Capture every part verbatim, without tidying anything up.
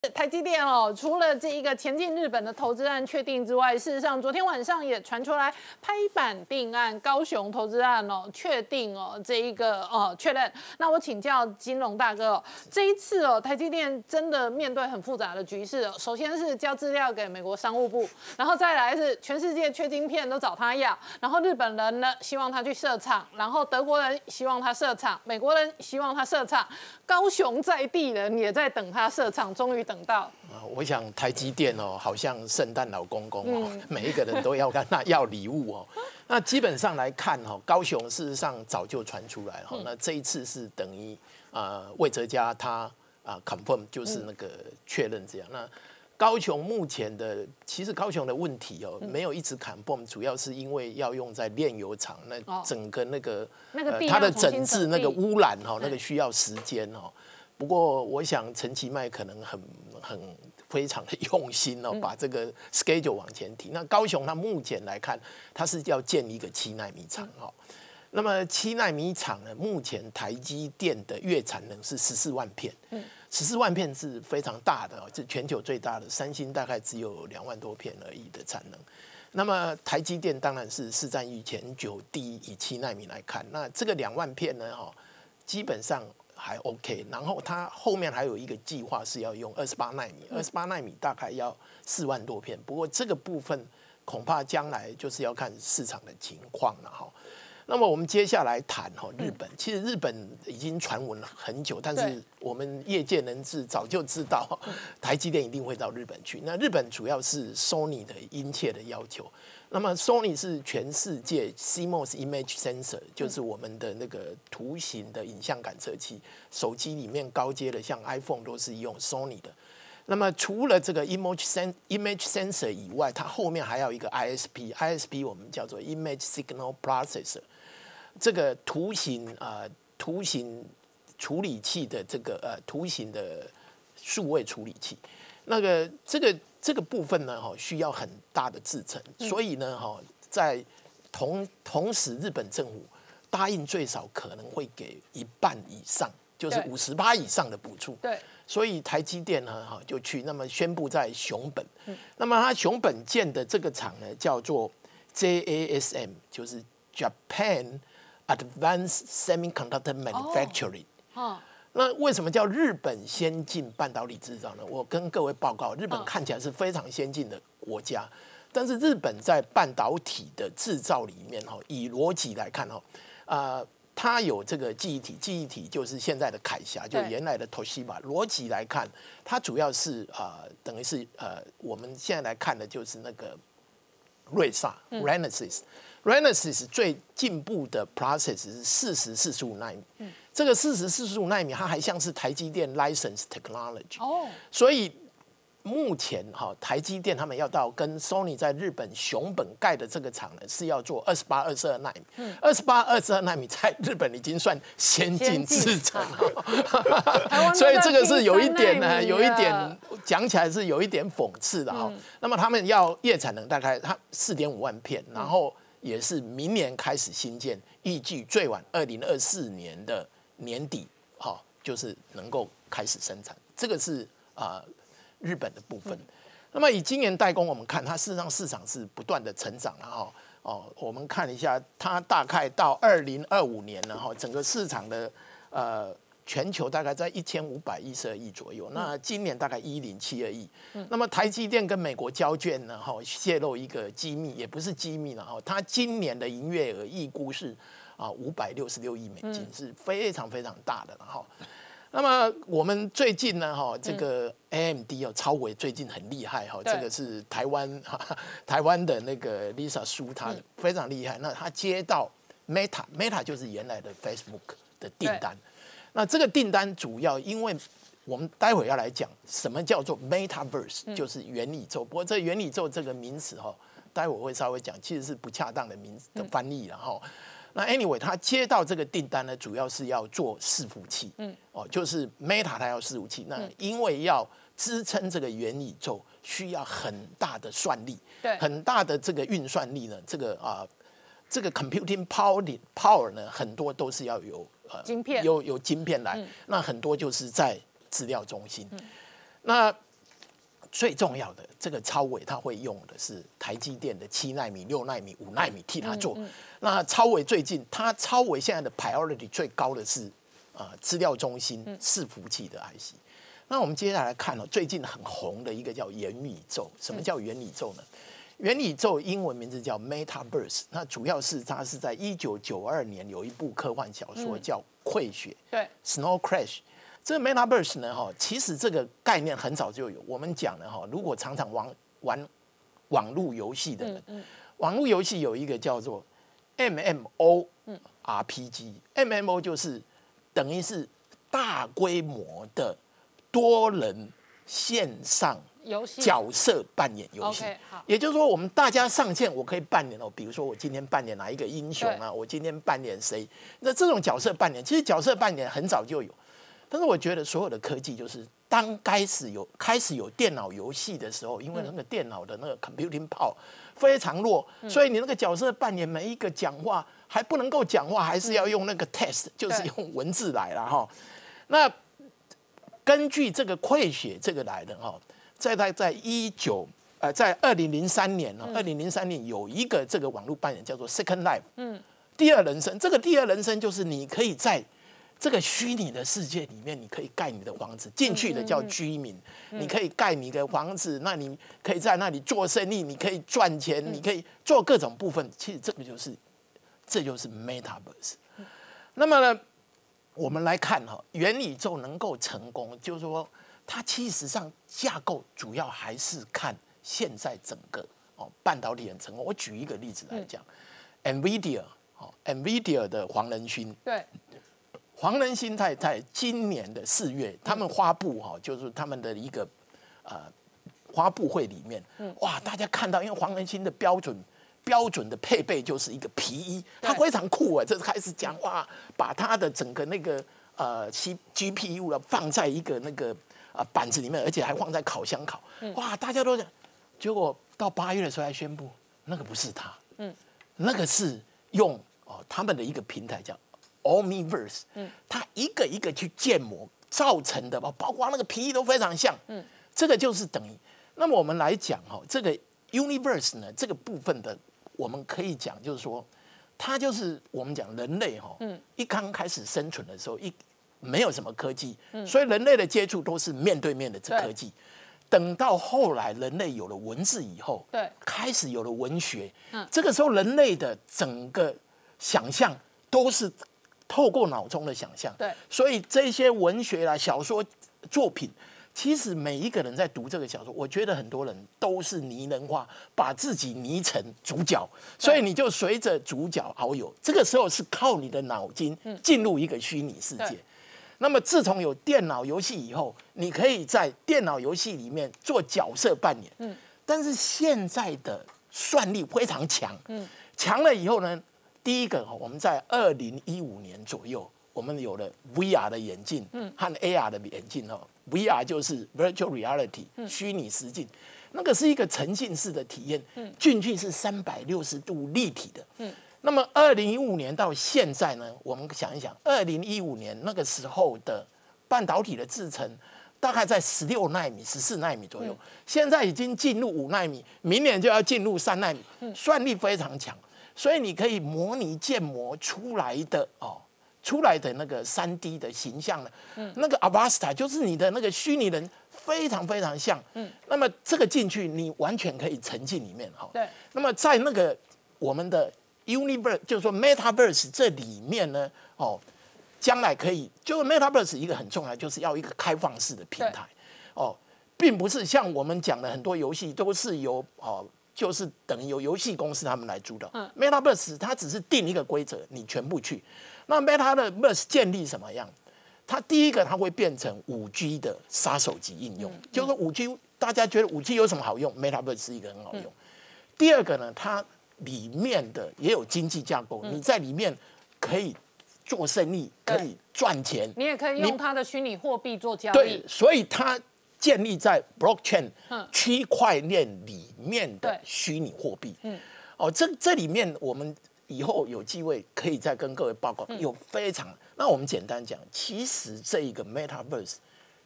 台积电哦，除了这一个前进日本的投资案确定之外，事实上昨天晚上也传出来拍板定案，高雄投资案哦确定哦这一个哦确认。那我请教金龙大哥哦，这一次哦台积电真的面对很复杂的局势哦，首先是交资料给美国商务部，然后再来是全世界缺晶片都找他要，然后日本人呢希望他去设厂，然后德国人希望他设厂，美国人希望他设厂，高雄在地人也在等他设厂，终于。等到啊，我想台积电哦，好像圣诞老公公哦，嗯、每一个人都要跟他要礼物哦。那基本上来看哦，高雄事实上早就传出来哈、嗯，那这一次是等于啊魏哲家他啊 confirm 就是那个确认这样。那高雄目前的其实高雄的问题哦，没有一直 confirm， 主要是因为要用在炼油厂，那整个那个、 那个呃、它的整治那个污染哈，那个需要时间哦。不过，我想陈其迈可能很很非常的用心哦，把这个 schedule 往前提。那高雄它目前来看，它是要建一个七奈米厂哦。那么七奈米厂呢，目前台积电的月产能是十四万片，十四万片是非常大的哦，是全球最大的。三星大概只有两万多片而已的产能。那么台积电当然是市占率全球第一，以七奈米来看，那这个两万片呢，哈，基本上。还 OK， 然后它后面还有一个计划是要用二十八奈米，二十八奈米大概要四万多片。不过这个部分恐怕将来就是要看市场的情况了哈。那么我们接下来谈哈日本，其实日本已经传闻了很久，但是我们业界人士早就知道台积电一定会到日本去。那日本主要是 Sony 的殷切的要求。那么 Sony 是全世界 C M O S Image Sensor， 就是我们的那个图形的影像感测器，手机里面高阶的像 iPhone 都是用 Sony 的。那么除了这个 image sen image sensor 以外，它后面还有一个 I S P，I S P 我们叫做 Image Signal Processor， 这个图形啊、呃、图形处理器的这个呃图形的数位处理器，那个这个。这个部分呢，哈需要很大的制程，所以呢，哈在同同时，日本政府答应最少可能会给一半以上，就是五十趴以上的补助。 对， 所以台积电呢，哈就去那么宣布在熊本，嗯、那么它熊本建的这个厂呢，叫做 J A S M， 就是 Japan Advanced Semiconductor Manufacturing。哦。那为什么叫日本先进半导体制造呢？我跟各位报告，日本看起来是非常先进的国家，但是日本在半导体的制造里面，哈，以逻辑来看，哈，啊，它有这个记忆体，记忆体就是现在的凯霞，就原来的 Toshiba。逻辑来看，它主要是啊、呃，等于是呃，我们现在来看的就是那个瑞萨 Renesas。Renesas 最进步的 process 是四十、四十五奈米。嗯、这个四十、四十五奈米，它还像是台积电 license technology。哦。所以目前哈，台积电他们要到跟 Sony 在日本熊本盖的这个厂呢，是要做二十八、二十二奈米。嗯。二十八、二十二奈米在日本已经算先进制程了。所以这个是有一点呢，有一点讲起来是有一点讽刺的哈。嗯、那么他们要月产能大概它四点五万片，然后。也是明年开始新建，预计最晚二零二四年的年底，哈、哦，就是能够开始生产。这个是啊、呃、日本的部分。嗯、那么以今年代工，我们看它事实上市场是不断的成长了哈。哦，我们看一下，它大概到二零二五年了哈，整个市场的呃。全球大概在一千五百一十二亿左右，那今年大概一零七二亿。嗯、那么台积电跟美国交卷呢，哈泄露一个机密，也不是机密了哈，它今年的营业额预估是啊五百六十六亿美金，嗯、是非常非常大的了哈。那么我们最近呢，哈这个 A M D 哦，超微最近很厉害哈，这个是台湾台湾的那个 Lisa Su， 她非常厉害。那她接到 Meta，Meta 就是原来的 Facebook 的订单。那这个订单主要，因为我们待会要来讲什么叫做 Metaverse， 就是元宇宙。不过这元宇宙这个名词哈，待会我会稍微讲，其实是不恰当的名的翻译然后。那 anyway， 他接到这个订单呢，主要是要做伺服器，嗯，哦，就是 Meta 它要伺服器，那因为要支撑这个元宇宙，需要很大的算力，对，很大的这个运算力呢，这个啊、呃，这个 computing power power 呢，很多都是要有。 晶片有有晶片来，嗯、那很多就是在资料中心。嗯、那最重要的这个超微，它会用的是台积电的七奈米、六奈米、五奈米替它做。嗯嗯、那超微最近，它超微现在的 priority 最高的是啊资料中心伺服器的 I C。那我们接下来看哦，最近很红的一个叫元宇宙。什么叫元宇宙呢？元宇宙英文名字叫 Metaverse。那主要是它是在一九九二年有一部科幻小说叫《溃雪》，对 ，Snow Crash。这个 Metaverse 呢，哈，其实这个概念很早就有。我们讲了哈，如果常常玩玩网络游戏的人，嗯嗯、网络游戏有一个叫做 M M O R P G，M M O 就是等于是大规模的多人线上角色扮演游戏。也就是说，我们大家上线，我可以扮演哦，比如说我今天扮演哪一个英雄啊，我今天扮演谁？那这种角色扮演，其实角色扮演很早就有。但是我觉得所有的科技就是当开始有开始有电脑游戏的时候，因为那个电脑的那个 computing power 非常弱，所以你那个角色扮演每一个讲话还不能够讲话，还是要用那个 text， 就是用文字来了哈。那根据这个溃血这个来的哈，在在在一九呃在二零零三年呢，二零零三年有一个这个网络扮演叫做 Second Life， 嗯，第二人生。这个第二人生就是你可以在这个虚拟的世界里面，你可以盖你的房子，进去的叫居民，你可以盖你的房子，那你可以在那里做生意，你可以赚钱，你可以做各种部分。其实这个就是，这就是 Metaverse。那么呢，我们来看哈，元宇宙能够成功，就是说它其实上架构主要还是看现在整个哦半导体很成功。我举一个例子来讲、嗯、，NVIDIA 哦 ，NVIDIA 的黄仁勋对。黄仁勋在在今年的四月，他们发布哈，就是他们的一个呃发布会里面，哇，大家看到，因为黄仁勋的标准标准的配备就是一个皮衣，他非常酷啊，这开始讲哇，把他的整个那个呃 G P U 放在一个那个呃板子里面，而且还放在烤箱烤，哇，大家都讲，结果到八月的时候还宣布，那个不是他，嗯，那个是用哦他们的一个平台叫Omniverse， 嗯，它一个一个去建模造成的，包括那个皮衣都非常像，嗯，这个就是等于。那么我们来讲哈，这个 Universe 呢，这个部分的，我们可以讲就是说，它就是我们讲人类哈，嗯，一刚开始生存的时候，一没有什么科技，嗯，所以人类的接触都是面对面的这科技。等到后来人类有了文字以后，对，开始有了文学，嗯，这个时候人类的整个想象都是透过脑中的想象，对，所以这些文学啦、小说作品，其实每一个人在读这个小说，我觉得很多人都是拟人化，把自己拟成主角，所以你就随着主角遨游。这个时候是靠你的脑筋进入一个虚拟世界。那么自从有电脑游戏以后，你可以在电脑游戏里面做角色扮演，嗯，但是现在的算力非常强，嗯，强了以后呢？第一个，我们在二零一五年左右，我们有了 V R 的眼镜和 A R 的眼镜哦。V R 就是 Virtual Reality， 虚拟实境，那个是一个沉浸式的体验，进去是三百六十度立体的。那么二零一五年到现在呢，我们想一想，二零一五年那个时候的半导体的制程大概在十六奈米、十四奈米左右，现在已经进入五奈米，明年就要进入三奈米，算力非常强。所以你可以模拟建模出来的哦，出来的那个三 D 的形象呢，嗯，那个 Avatar 就是你的那个虚拟人，非常非常像，嗯，那么这个进去你完全可以沉浸里面哈，对。那么在那个我们的 Universe， 就是说 Metaverse 这里面呢，哦，将来可以，就是 Metaverse 一个很重要，就是要一个开放式的平台，哦，并不是像我们讲的很多游戏都是由哦。就是等于由游戏公司他们来主导。嗯 ，Metaverse 它只是定一个规则，你全部去。那 Metaverse 建立什么样？它第一个它会变成五 G 的杀手级应用，嗯、就是说五 G 大家觉得五 G 有什么好用 ？Metaverse 是一个很好用。嗯、第二个呢，它里面的也有经济架构，嗯、你在里面可以做生意，可以赚钱， 你也可以用它的虚拟货币做交易。 对，所以它建立在 blockchain 区块链里面的虚拟货币，嗯，哦，这这里面我们以后有机会可以再跟各位报告，有非常，那我们简单讲，其实这一个 Metaverse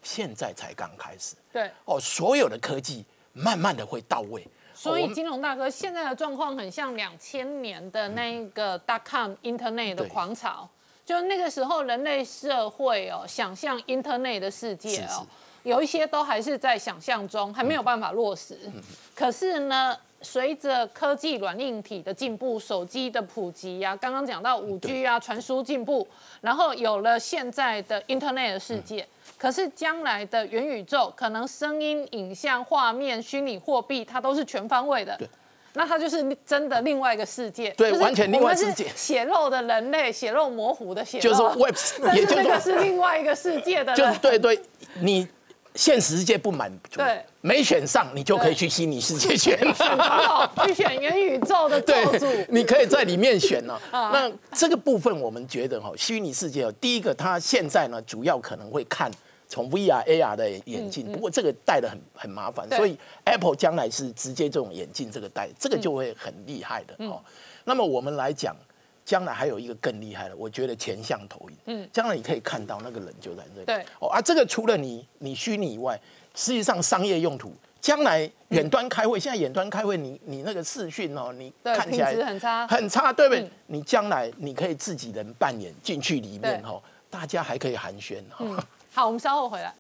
现在才刚开始。 对， 哦，所有的科技慢慢的会到位。 所以金融大哥现在的状况很像两千年的那个 dot com Internet 的狂潮，就那个时候人类社会哦，想象 Internet 的世界哦，有一些都还是在想象中，还没有办法落实。嗯、可是呢，随着科技软硬体的进步，手机的普及呀、啊，刚刚讲到五 G 啊，传输进步，然后有了现在的 Internet 的世界。嗯可是将来的元宇宙，可能声音、影像、画面、虚拟货币，它都是全方位的。那它就是真的另外一个世界。 对，完全另外世界。 血肉的人类，血肉模糊的血肉。 就是 Web， 也就是那个是另外一个世界的人。 就是对对，你现实世界不满足， 对， 没选上，你就可以去虚拟世界选， 去选元宇宙的咒主， 你可以在里面选呢、啊。那这个部分我们觉得哈，虚拟世界第一个，它现在呢主要可能会看。从 V R、A R 的眼镜，不过这个戴的很很麻烦，所以 Apple 将来是直接这种眼镜这个戴，这个就会很厉害的哦。那么我们来讲，将来还有一个更厉害的，我觉得前向投影，嗯，将来你可以看到那个人就在这里， 对， 哦啊，这个除了你你虚拟以外，实际上商业用途，将来远端开会，现在远端开会，你你那个视讯哦，你看起来很差， 很差，对不对？你将来你可以自己人扮演进去里面哦，大家还可以寒暄哈。 好，我们稍后回来。